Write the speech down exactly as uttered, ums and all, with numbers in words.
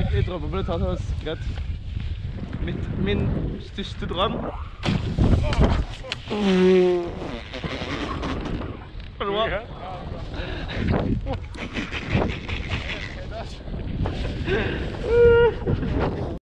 jeg, jeg drømmer om å ta til skritt. Mitt, min største drøm. Er det bra?